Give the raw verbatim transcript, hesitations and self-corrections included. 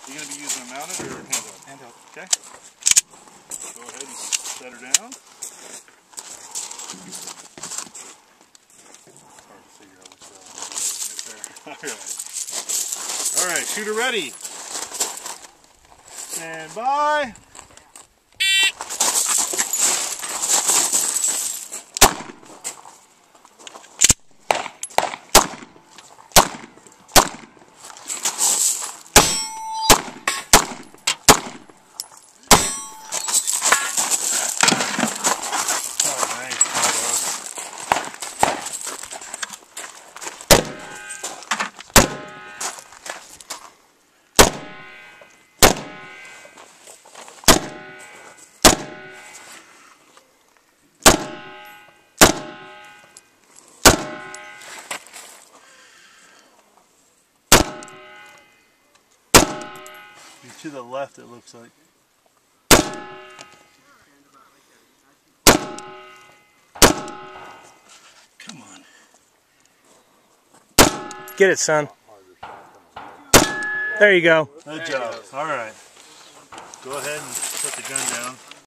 You're going to be using a mounted or handheld? Handheld. Okay. Go ahead and set her down. It's hard to figure out which one right there. Alright. Alright, shooter ready. Stand by. To the left, it looks like. Come on. Get it, son. There you go. Good job. All right. Go ahead and put the gun down.